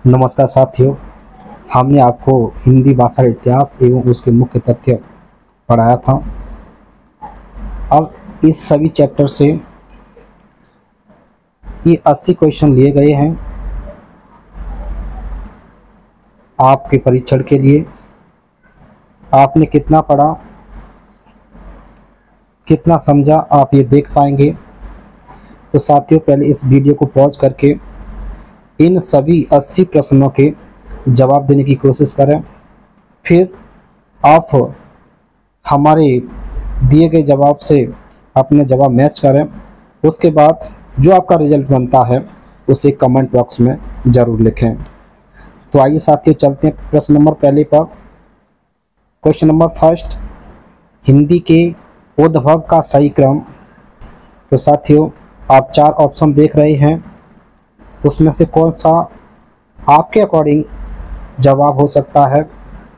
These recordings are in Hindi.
नमस्कार साथियों, हमने आपको हिंदी भाषा का इतिहास एवं उसके मुख्य तथ्य पढ़ाया था। अब इस सभी चैप्टर से ये 80 क्वेश्चन लिए गए हैं आपके परीक्षण के लिए। आपने कितना पढ़ा, कितना समझा, आप ये देख पाएंगे। तो साथियों, पहले इस वीडियो को पॉज करके इन सभी 80 प्रश्नों के जवाब देने की कोशिश करें। फिर आप हमारे दिए गए जवाब से अपने जवाब मैच करें। उसके बाद जो आपका रिजल्ट बनता है उसे कमेंट बॉक्स में ज़रूर लिखें। तो आइए साथियों, चलते हैं प्रश्न नंबर पहले पर। क्वेश्चन नंबर फर्स्ट, हिंदी के उद्भव का सही क्रम। तो साथियों, आप 4 ऑप्शन देख रहे हैं, उसमें से कौन सा आपके अकॉर्डिंग जवाब हो सकता है।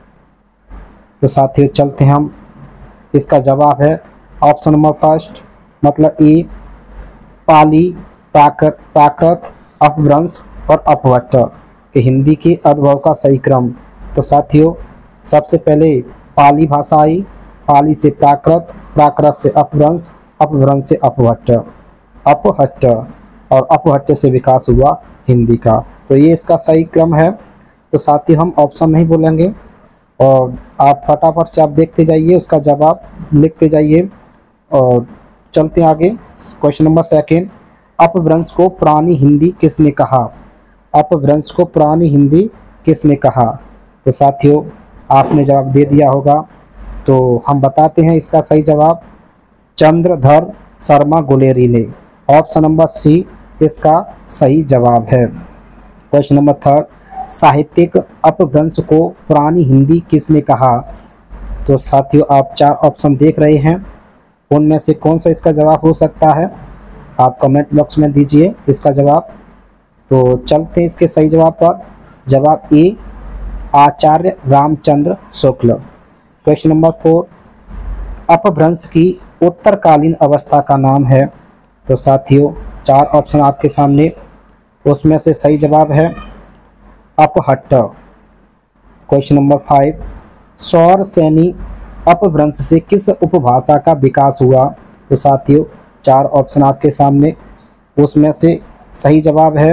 तो साथियों चलते हैं हम। इसका जवाब है ऑप्शन नंबर फर्स्ट, मतलब ए, पाली, प्राकृत, अपभ्रंश और अपभट्ट के हिंदी के उद्भव का सही क्रम। तो साथियों, सबसे पहले पाली भाषा आई, पाली से प्राकृत, प्राकृत से अपभ्रंश, अपभ्रंश से अपभट्ट, अपहट्ट और अपहट्ट से विकास हुआ हिंदी का। तो ये इसका सही क्रम है। तो साथियों, हम ऑप्शन नहीं बोलेंगे और आप फटाफट से आप देखते जाइए, उसका जवाब लिखते जाइए और चलते हैं आगे। क्वेश्चन नंबर सेकंड, अपभ्रंश को पुरानी हिंदी किसने कहा। अपभ्रंश को पुरानी हिंदी किसने कहा। तो साथियों, आपने जवाब दे दिया होगा, तो हम बताते हैं इसका सही जवाब, चंद्रधर शर्मा गुलेरी ने। ऑप्शन नंबर सी इसका सही जवाब है। क्वेश्चन नंबर थर्ड, साहित्यिक अपभ्रंश को पुरानी हिंदी किसने कहा। तो साथियों, आप 4 ऑप्शन देख रहे हैं, उनमें से कौन सा इसका जवाब हो सकता है, आप कमेंट बॉक्स में दीजिए इसका जवाब। तो चलते हैं इसके सही जवाब पर। जवाब ए, आचार्य रामचंद्र शुक्ल। क्वेश्चन नंबर 4, अपभ्रंश की उत्तरकालीन अवस्था का नाम है। तो साथियों, 4 ऑप्शन आपके सामने, उसमें से सही जवाब है अपहट्ट। क्वेश्चन नंबर 5, सौर सैनी अपभ्रंश से किस उपभाषा का विकास हुआ। तो साथियों, 4 ऑप्शन आपके सामने, उसमें से सही जवाब है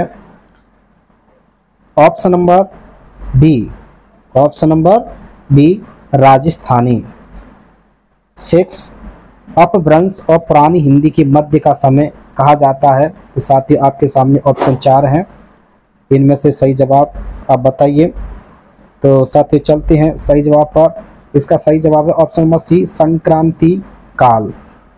option number B, option number B Rajasthani. 6, Apabhramsha और पुरानी हिंदी के मध्य का समय कहा जाता है। तो साथियों, आपके सामने ऑप्शन 4 हैं, इनमें से सही जवाब आप बताइए। तो साथियों, चलते हैं सही जवाब पर। इसका सही जवाब है ऑप्शन नंबर सी, संक्रांति काल।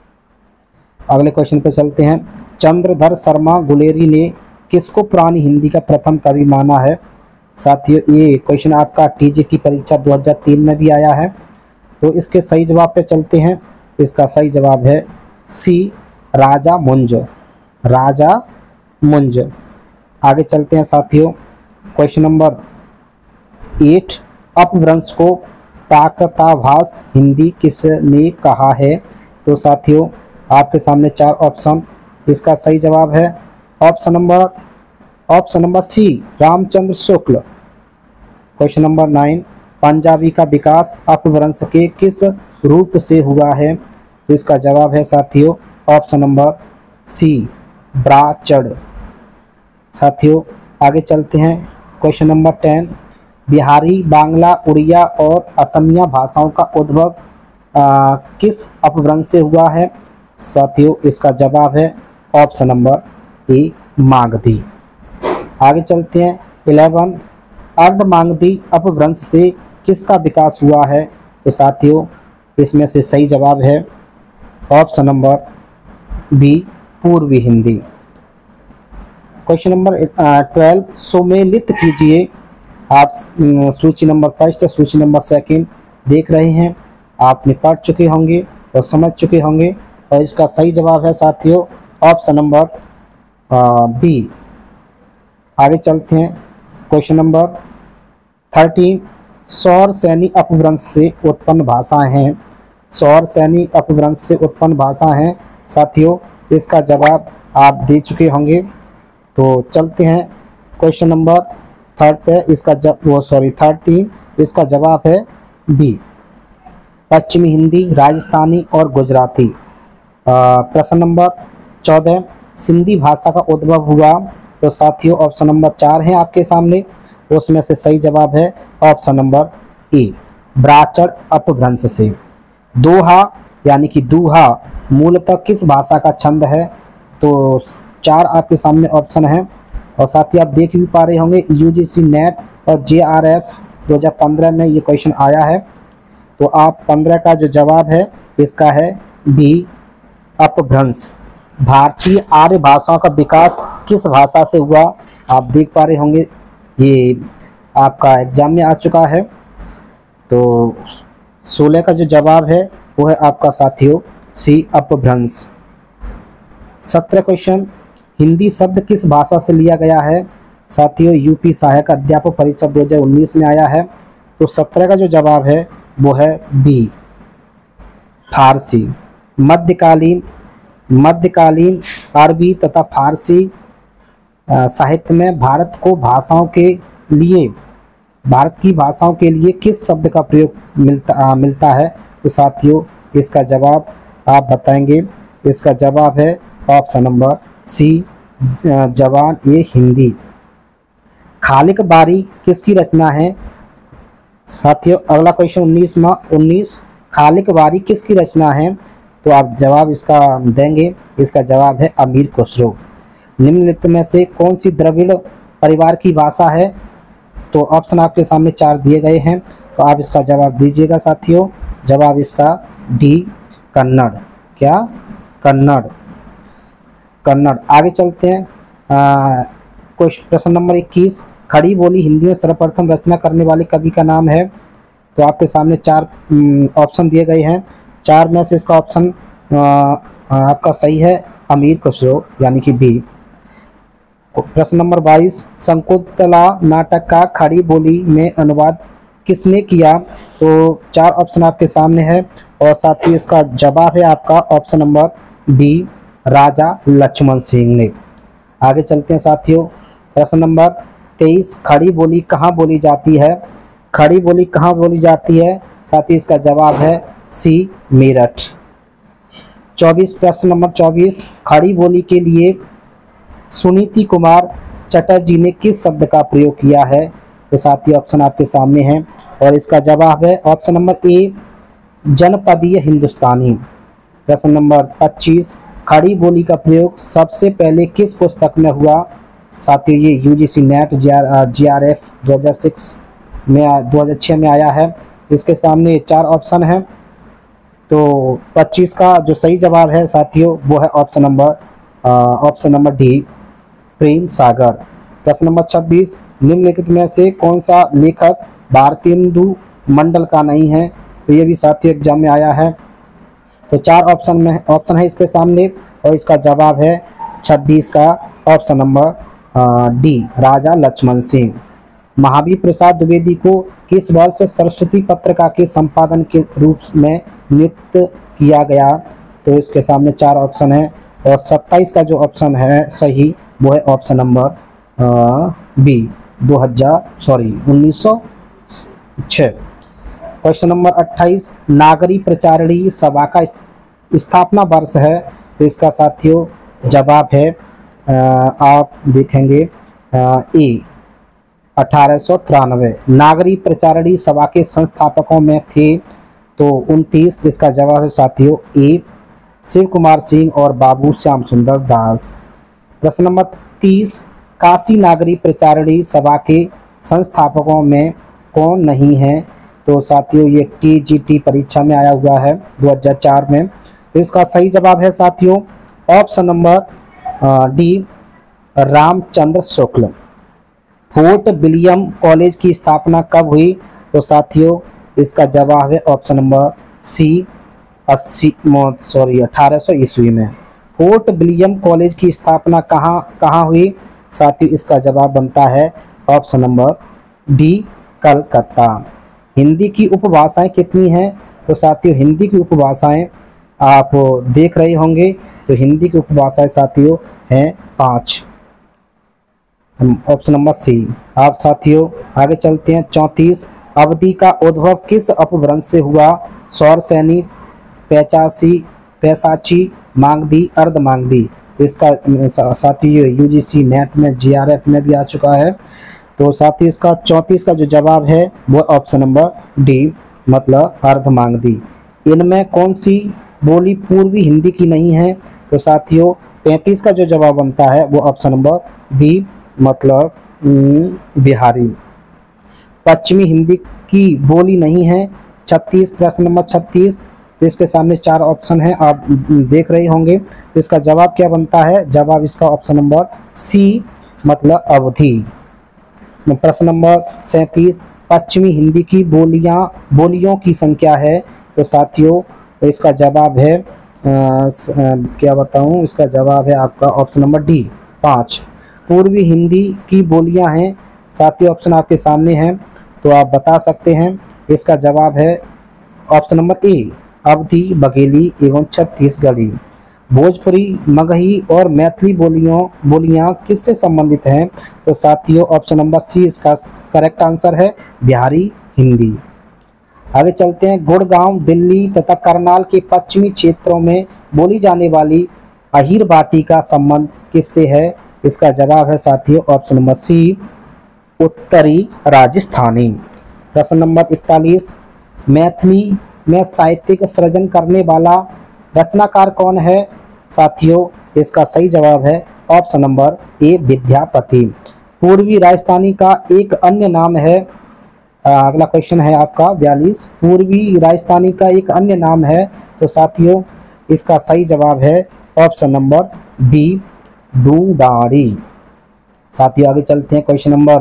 अगले क्वेश्चन पर चलते हैं। चंद्रधर शर्मा गुलेरी ने किसको पुरानी हिंदी का प्रथम कवि माना है। साथियों, ये क्वेश्चन आपका टीजी की परीक्षा 2003 में भी आया है। तो इसके सही जवाब पे चलते हैं। इसका सही जवाब है सी, राजा मुंज, राजा मुंज। आगे चलते हैं साथियों। क्वेश्चन नंबर 8, अपभ्रंश को प्राकृताभास हिंदी किसने कहा है। तो साथियों, आपके सामने 4 ऑप्शन, इसका सही जवाब है option number C, Ramchandra Shukla. Question number 9, Punjabi का विकास अपभ्रंश के किस रूप से हुआ है। तो इसका जवाब है साथियों ऑप्शन नंबर सी, ब्राचड़। साथियों, आगे चलते हैं। क्वेश्चन नंबर 10, बिहारी, बांग्ला, उड़िया और असमिया भाषाओं का उद्भव किस अपभ्रंश से हुआ है। साथियों, इसका जवाब है ऑप्शन नंबर ए, मागधी। आगे चलते हैं। 11, अर्धमागधी अपभ्रंश से किसका विकास हुआ है। तो साथियों, इसमें से सही जवाब है ऑप्शन नंबर बी, पूर्वी हिंदी। क्वेश्चन नंबर 12, सुमेलित कीजिए। आप सूची नंबर फर्स्ट, सूची नंबर सेकंड देख रहे हैं, आपने पढ़ चुके होंगे और समझ चुके होंगे, और इसका सही जवाब है साथियों ऑप्शन नंबर बी। आगे चलते हैं। क्वेश्चन नंबर 13, सौर सैनी अपभ्रंश से उत्पन्न भाषाएं हैं। सौर सैनी अपभ्रंश से उत्पन्न भाषा हैं। साथियों, इसका जवाब आप दे चुके होंगे। तो चलते हैं क्वेश्चन नंबर थर्ड पे इसका थर्ड 3, इसका जवाब है बी, पश्चिमी हिंदी, राजस्थानी और गुजराती। प्रश्न नंबर 14, सिंधी भाषा का उद्भव हुआ, तो साथियों ऑप्शन नंबर 4 है आपके सामने, उसमें से सही जवाब है ऑप्शन नंबर ए, ब्राचड़ अपभ्रंश से। दोहा यानी कि दूहा मूलतः किस भाषा का छंद है, तो 4 आपके सामने ऑप्शन है। और साथ ही आप देख भी पा रहे होंगे यूजीसी नेट और जेआरएफ 2015 में ये क्वेश्चन आया है, तो आप 15 का जो जवाब है इसका है बी, अपभ्रंश। भारतीय आर्य भाषाओं का विकास किस भाषा से हुआ, आप देख पा रहे होंगे ये आपका एग्जाम में आ चुका है। तो 16 का जो जवाब है वो है आपका साथियों सी, अपभ्रंश। 17 क्वेश्चन, हिंदी शब्द किस भाषा से लिया गया है, साथियों यूपी सहायक अध्यापक परीक्षा 2019 में आया है, तो 17 का जो जवाब है वो है बी, फारसी। मध्यकालीन अरबी तथा फारसी साहित्य में भारत की भाषाओं के लिए किस शब्द का प्रयोग मिलता है, तो साथियों इसका जवाब आप बताएंगे। इसका जवाब है ऑप्शन नंबर सी, जवान ए हिंदी। खालिक बारी किसकी रचना है, साथियों अगला क्वेश्चन 19 खालिक बारी किसकी रचना है, तो आप जवाब इसका देंगे। इसका जवाब है अमीर खुसरो। निम्नलिखित में से कौन सी द्रविड़ परिवार की भाषा है, तो ऑप्शन आपके सामने 4 दिए गए हैं, तो आप इसका जवाब दीजिएगा साथियों। जवाब इसका डी, कन्नड़। क्या, कन्नड़। आगे चलते हैं। प्रश्न नंबर 21, खड़ी बोली हिंदी में सर्वप्रथम रचना करने वाले कवि का नाम है, तो आपके सामने 4 ऑप्शन दिए गए हैं। 4 में से इसका ऑप्शन आपका सही है अमीर खुसरो यानी कि बी। प्रश्न नंबर 22, शकुंतला नाटक का खड़ी बोली में अनुवाद किसने किया, तो 4 ऑप्शन आपके सामने है और साथ ही इसका जवाब है आपका option number B, Raja Lakshman Singh ने। आगे चलते हैं साथियों। प्रश्न नंबर 23, खड़ी बोली कहाँ बोली जाती है, खड़ी बोली कहाँ बोली जाती है, साथ ही इसका जवाब है सी, मेरठ। 24, प्रश्न नंबर 24, खड़ी बोली के लिए सुनीति कुमार चटर्जी ने किस शब्द का प्रयोग किया है, तो साथ ही ऑप्शन आपके सामने है और इसका जवाब है ऑप्शन नंबर ए, जनपदीय हिंदुस्तानी। प्रश्न नंबर 25, खड़ी बोली का प्रयोग सबसे पहले किस पुस्तक में हुआ, साथियों ये यूजीसी नेट जेआरएफ 2006 में आया है। इसके सामने 4 ऑप्शन है, तो 25 का जो सही जवाब है साथियों वो है option number D, Prem Sagar. प्रश्न नंबर 26, निम्नलिखित में से कौन सा लेखक भारतेंदु मंडल का नहीं है, तो ये भी साथियों एग्जाम में आया है। तो 4 ऑप्शन है इसके सामने और इसका जवाब है 26 का option number D, Raja Lakshman Singh. Mahavir Prasad Dwivedi को किस वर्ष सरस्वती पत्रिका के संपादन के रूप में नियुक्त किया गया, तो इसके सामने 4 ऑप्शन है और 27 का जो ऑप्शन है सही वो है option number B, 1906। Question number 28, Nagari Pracharini Sabha का स्थापना वर्ष है, तो इसका साथियों जवाब है आप देखेंगे ए, 1893। नागरी प्रचारणी सभा के संस्थापकों में थे, तो 29 इसका जवाब है साथियों ए, शिव कुमार सिंह और बाबू श्याम सुंदर दास। प्रश्न नंबर 30, काशी नागरी प्रचारणी सभा के संस्थापकों में कौन नहीं है, तो साथियों ये टीजीटी परीक्षा में आया हुआ है 2004 में, तो इसका सही जवाब है साथियों option number D, Ramchandra Shukla. Fort William College की स्थापना कब हुई, तो साथियों इसका जवाब है ऑप्शन नंबर सी, 1800 ईस्वी में। फोर्ट विलियम कॉलेज की स्थापना कहाँ हुई, साथियों इसका जवाब बनता है option number D, Calcutta. Hindi की उपभाषाएं कितनी हैं, तो साथियों हिंदी की उपभाषाएं आप देख रहे होंगे, तो हिंदी की उपभाषाएं साथियों हैं 5। Option number C. आप साथियों आगे चलते हैं। 34 अवधि का उद्भव किस अपभ्रंश से हुआ? सौर सैनी, पैचासी, पैसाची, मांगदी, अर्ध मांगदी। तो इसका साथियों यूजीसी नेट में जीआरएफ में भी आ चुका है। तो साथियों इसका 34 का जो जवाब है वो ऑप्शन नंबर डी, मतलब अर्ध मांगदी। इनमें कौन सी बोली पूर्वी हिंदी की नहीं है? तो साथियों 35 का जो जवाब बनता है वो ऑप्शन नंबर बी, मतलब बिहारी। पश्चिमी हिंदी की बोली नहीं है। 36, प्रश्न नंबर 36। तो इसके सामने 4 ऑप्शन है, आप देख रहे होंगे। तो इसका जवाब क्या बनता है? जवाब इसका ऑप्शन नंबर सी, मतलब अवधि। प्रश्न नंबर 37 पश्चिमी हिंदी की बोलियों की संख्या है। तो साथियों तो इसका जवाब है क्या बताऊं, इसका जवाब है आपका ऑप्शन नंबर डी, 5। पूर्वी हिंदी की बोलियां हैं। साथियों ऑप्शन आपके सामने हैं, तो आप बता सकते हैं। इसका जवाब है option number A, Awadhi, Bagheli एवं छत्तीसगढ़ी। भोजपुरी, मगही और मैथिली बोलियां किससे संबंधित हैं? तो साथियों ऑप्शन नंबर सी इसका करेक्ट आंसर है, बिहारी हिंदी। आगे चलते हैं। गुड़गांव, दिल्ली तथा करनाल के पश्चिमी क्षेत्रों में बोली जाने वाली अहीर बाटी का संबंध किससे है? इसका जवाब है साथियों ऑप्शन नंबर सी, उत्तरी राजस्थानी। प्रश्न नंबर 41 मैथिली में साहित्यिक सृजन करने वाला रचनाकार कौन है? साथियों इसका सही जवाब है ऑप्शन नंबर ए, विद्यापति। पूर्वी राजस्थानी का एक अन्य नाम है। अगला क्वेश्चन है आपका 42 पूर्वी राजस्थानी का एक अन्य नाम है। तो साथियों इसका सही जवाब है ऑप्शन नंबर बी, ढूंढाड़ी। साथियों आगे चलते हैं। क्वेश्चन नंबर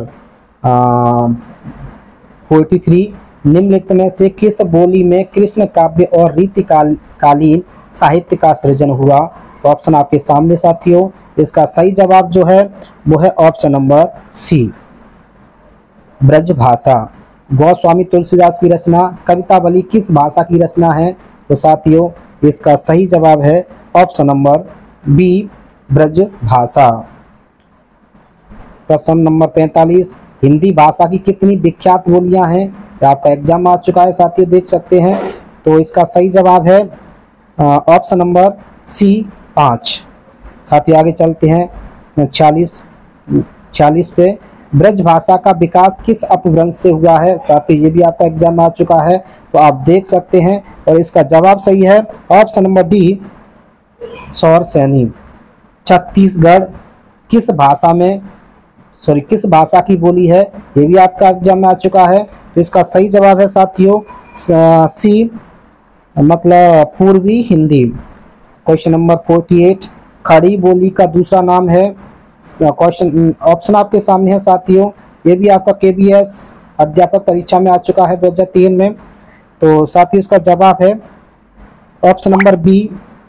43 निम्नलिखित में से किस बोली में कृष्ण काव्य और रीतिकालीन साहित्य का सृजन हुआ? तो ऑप्शन आपके सामने साथियों। इसका सही जवाब जो है वो है option number C, Brajbhasha. Goswami Tulsidas की रचना कवितावली किस भाषा की रचना है? तो साथियों इसका सही जवाब है ऑप्शन नंबर बी, ब्रजभाषा। प्रश्न नंबर 45 हिंदी भाषा की कितनी विख्यात बोलियां हैं? आपका एग्जाम आ चुका है साथियों, देख सकते हैं। तो इसका सही जवाब है ऑप्शन नंबर सी, 5। साथियों आगे चलते हैं। 46 पे ब्रजभाषा का विकास किस अपभ्रंश से हुआ है? साथियों ये भी आपका एग्जाम आ चुका है, तो आप देख सकते हैं। और इसका जवाब सही है ऑप्शन नंबर डी, सौर सैनी। छत्तीसगढ़ किस भाषा की बोली है? ये भी आपका एग्जाम में आ चुका है। तो इसका सही जवाब है साथियों सी, मतलब पूर्वी हिंदी। क्वेश्चन नंबर 48 खड़ी बोली का दूसरा नाम है। क्वेश्चन ऑप्शन आपके सामने है साथियों। ये भी आपका केबीएस अध्यापक परीक्षा में आ चुका है 2003 में। तो साथियों इसका जवाब है option number B,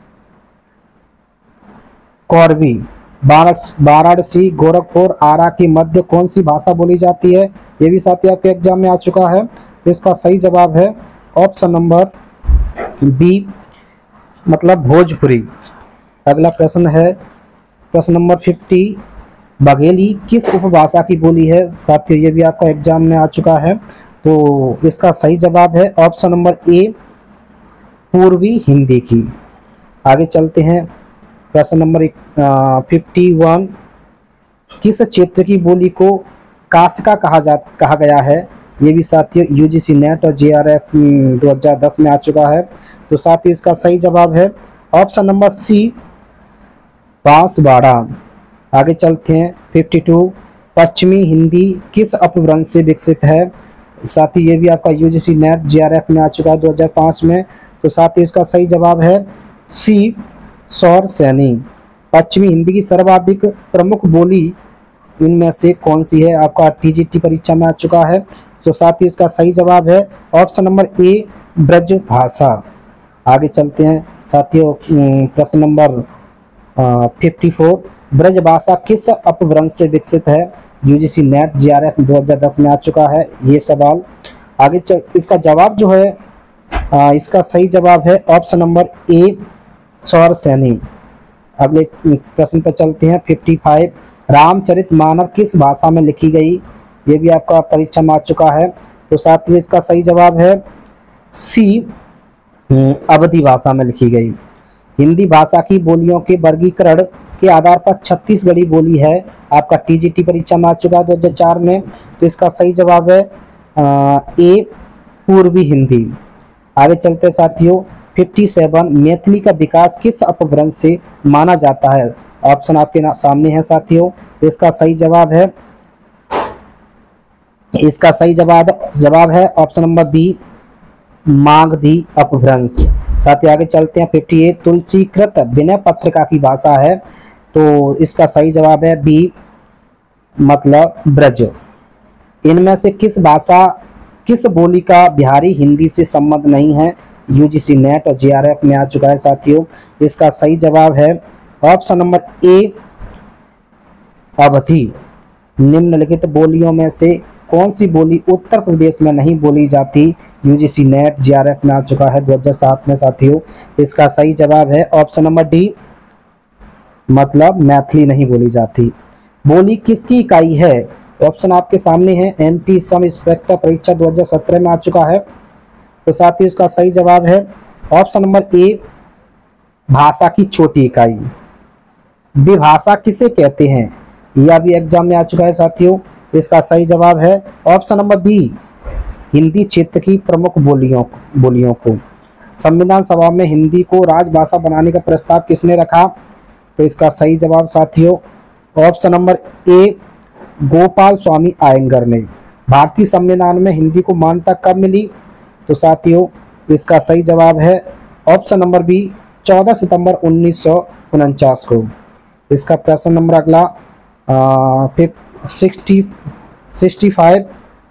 Kauravi. Varanasi, Gorakhpur, Arrah के मध्य कौन सी भाषा बोली जाती है? ये भी साथियों आपके एग्जाम में आ चुका है। तो इसका सही जवाब है ऑप्शन नंबर बी, मतलब भोजपुरी। अगला प्रश्न है प्रश्न नंबर 50 बघेली किस उपभाषा की बोली है? साथियों ये भी आपका एग्जाम में आ चुका है। तो इसका सही जवाब है ऑप्शन नंबर ए, पूर्वी हिंदी की। आगे चलते हैं। प्रश्न नंबर 51 किस क्षेत्र की बोली को कासिका कहा गया है? ये भी साथियों यूजीसी नेट और जेआरएफ 2010 में आ चुका है। तो साथियों इसका सही जवाब है ऑप्शन नंबर सी, बांसवाड़ा। आगे चलते हैं। 52 पश्चिमी हिंदी किस अपभ्रंश से विकसित है? साथ ही ये भी आपका यूजीसी नेट जेआरएफ में आ चुका है 2005 में। तो साथ ही इसका सही जवाब है सी, सौर सैनी। पश्चिमी हिंदी की सर्वाधिक प्रमुख बोली इनमें से कौन सी है? आपका टीजीटी परीक्षा में आ चुका है। तो साथ ही इसका सही जवाब है ऑप्शन नंबर ए, ब्रजभाषा। आगे चलते हैं साथियों। प्रश्न नंबर 54 ब्रजभाषा किस अपभ्रंश से विकसित है? यूजीसी नेट जेआरएफ 2010 में आ चुका है ये सवाल। आगे इसका जवाब जो है इसका सही जवाब है ऑप्शन नंबर ए, सौर सैनी। अगले प्रश्न पर चलते हैं। 55 रामचरितमानस किस भाषा में लिखी गई? ये भी आपका परीक्षा में आ चुका है। तो साथियों इसका सही जवाब है सी, अवधी भाषा में लिखी गई। हिंदी भाषा की बोलियों के वर्गीकरण के आधार पर छत्तीसगढ़ी बोली है, आपका टीजीटी परीक्षा में आ चुका है 2004 में। तो इसका सही जवाब है ए, पूर्वी हिंदी। आगे चलते साथियों, 57 मैथिली का विकास किस अपभ्रंश से माना जाता है? ऑप्शन आपके सामने है साथियों। इसका सही जवाब है जवाब है ऑप्शन नंबर बी, मागधी अपभ्रंश। साथियों आगे चलते हैं, 58 तुलसीकृत विनय पत्रिका की भाषा है, तो इसका सही जवाब है बी, मतलब ब्रज। इनमें से किस बोली का बिहारी हिंदी से संबंध नहीं है? यूजीसी नेट और जेआरएफ में आ चुका है साथियों। इसका सही जवाब है ऑप्शन नंबर ए, अवधी। निम्नलिखित बोलियों में से कौन सी बोली उत्तर प्रदेश में नहीं बोली जाती? यूजीसी नेट जेआरएफ में आ चुका है 2007 में साथियों। इसका सही जवाब है ऑप्शन नंबर डी, मतलब मैथिली नहीं बोली जाती। बोली किसकी इकाई है? ऑप्शन आपके सामने है, एमपी सब इंस्पेक्टर परीक्षा 2017 में आ चुका है। तो साथियों इसका सही जवाब है ऑप्शन नंबर ए, भाषा की छोटी इकाई। विभाषा किसे कहते हैं? यह भी एग्जाम में आ चुका है साथियों। इसका सही जवाब है ऑप्शन नंबर बी, हिंदी क्षेत्र की प्रमुख बोलियों को। संविधान सभा में हिंदी को राजभाषा बनाने का प्रस्ताव किसने रखा? तो इसका सही जवाब साथियों option number A, Gopal Swami Ayyangar ने। भारतीय संविधान में हिंदी को मान्यता कब मिली? तो साथियों इसका सही जवाब है ऑप्शन नंबर बी, 14 सितंबर 1949 को। इसका प्रश्न नंबर अगला 65,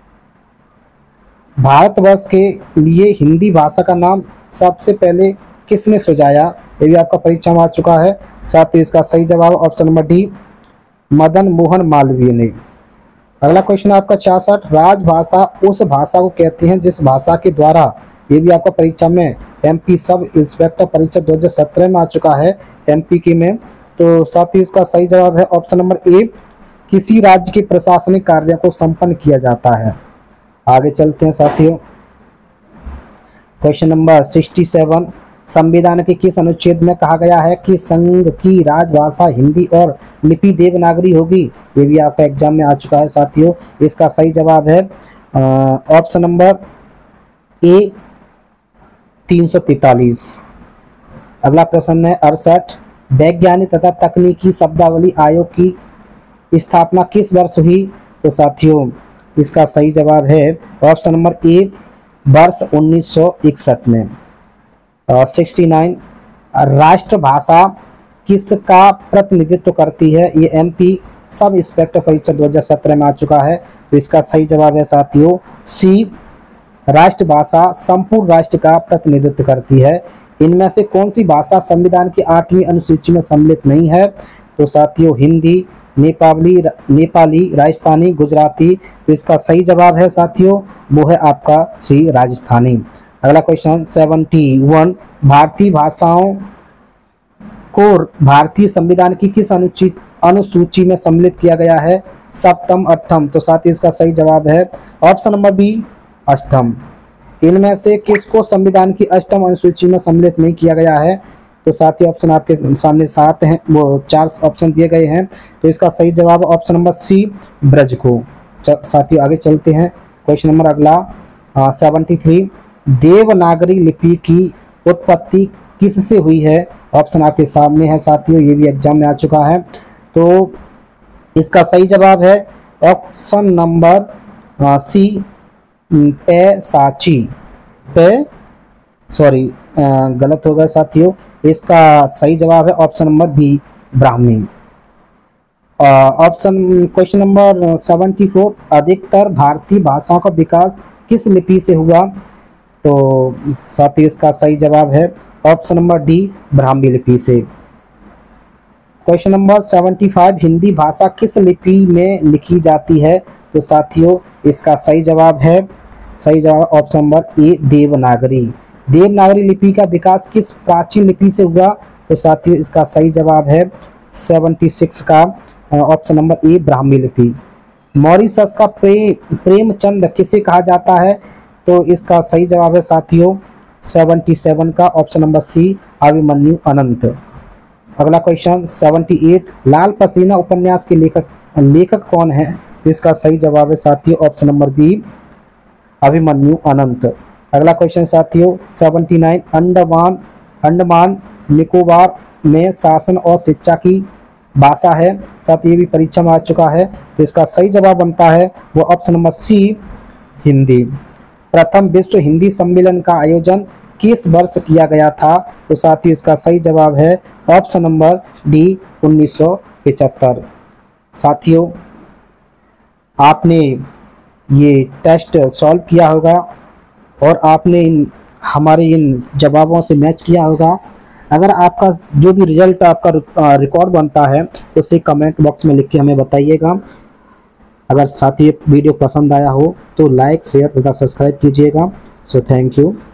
भारतवर्ष के लिए हिंदी भाषा का नाम सबसे पहले किसने सुझाया? ये भी आपका परीक्षा में आ चुका है साथियों। इसका सही जवाब option number D, Madan Mohan Malviya ने। अगला क्वेश्चन आपका 66, राजभाषा उस भाषा को कहते हैं जिस भाषा के द्वारा, ये भी आपका परीक्षा में एमपी सब इंस्पेक्टर परीक्षा 2017 में आ चुका है एमपी की में। तो साथियों इसका सही जवाब है ऑप्शन नंबर ए, किसी राज्य के प्रशासनिक कार्यों को संपन्न किया जाता है। आगे चलते हैं साथियों, क्वेश्चन नंबर 67, संविधान के किस अनुच्छेद में कहा गया है कि संघ की राजभाषा हिंदी और लिपि देवनागरी होगी? ये भी आपका एग्जाम में आ चुका है साथियों। इसका सही जवाब है ऑप्शन नंबर ए, 343। अगला प्रश्न है 68, वैज्ञानिक तथा तकनीकी शब्दावली आयोग की स्थापना किस वर्ष हुई? तो साथियों इसका सही जवाब है ऑप्शन नंबर ए, वर्ष 1961 में। 69, राष्ट्रभाषा किसका प्रतिनिधित्व करती है? ये एमपी सब इंस्पेक्टर परीक्षा 2017 में आ चुका है। तो इसका सही जवाब है साथियों सी, राष्ट्रभाषा संपूर्ण राष्ट्र का प्रतिनिधित्व करती है। इनमें से कौन सी भाषा संविधान की 8वीं अनुसूची में सम्मिलित नहीं है? तो साथियों हिंदी, नेपाली, राजस्थानी, गुजराती। तो इसका सही जवाब है साथियों वो है आपका सी, राजस्थानी। अगला क्वेश्चन 71, भारतीय भाषाओं को भारतीय संविधान की किस अनुसूची में सम्मिलित किया गया है? सप्तम, अष्टम। तो साथियों इसका सही जवाब है ऑप्शन नंबर बी, अष्टम। इनमें से किसको संविधान की अष्टम अनुसूची में सम्मिलित नहीं किया गया है? तो साथियों ऑप्शन आपके सामने 7 हैं, वो 4 ऑप्शन दिए गए हैं। तो इसका सही जवाब ऑप्शन नंबर सी, ब्रज को। साथियों आगे चलते हैं, क्वेश्चन नंबर अगला 73, देवनागरी लिपि की उत्पत्ति किससे हुई है? ऑप्शन आपके सामने है साथियों, ये भी एग्जाम में आ चुका है। तो इसका सही जवाब है ऑप्शन नंबर सी, पैसाची। गलत हो गया साथियों। इसका सही जवाब है option number B, Brahmi. Question number 74, अधिकतर भारतीय भाषाओं का विकास किस लिपि से हुआ? तो साथियों इसका सही जवाब है ऑप्शन नंबर डी, ब्राह्मी लिपि से। क्वेश्चन नंबर 75, हिंदी भाषा किस लिपि में लिखी जाती है? तो साथियों इसका सही जवाब option number A, Devanagari. Devanagari लिपि का विकास किस प्राचीन लिपि से हुआ? तो साथियों इसका सही जवाब है 76 का ऑप्शन नंबर ए ब्राह्मी लिपि। मॉरिशस का प्रेमचंद किसे कहा जाता है? तो इसका सही जवाब है साथियों 77 का option number C Abhimanyu Anant. अगला क्वेश्चन 78 लाल पसीना उपन्यास के लेखक कौन है? तो इसका सही जवाब है साथियों option number B Abhimanyu Anant. अगला क्वेश्चन साथियों 79 अंडमान निकोबार में शासन और शिक्षा की भाषा है। साथ ये भी परीक्षा में आ चुका है, तो इसका सही जवाब बनता है वो ऑप्शन नंबर सी हिंदी। प्रथम विश्व हिंदी सम्मेलन का आयोजन किस वर्ष किया गया था? तो साथियों इसका सही जवाब है ऑप्शन नंबर डी 1975। साथियों आपने ये टेस्ट सॉल्व किया होगा और आपने हमारे इन जवाबों से मैच किया होगा। अगर आपका जो भी रिजल्ट आपका रिकॉर्ड बनता है तो उसे कमेंट बॉक्स में लिख के हमें बताइएगा। अगर साथ ही वीडियो पसंद आया हो तो लाइक शेयर तथा सब्सक्राइब कीजिएगा। So thank you.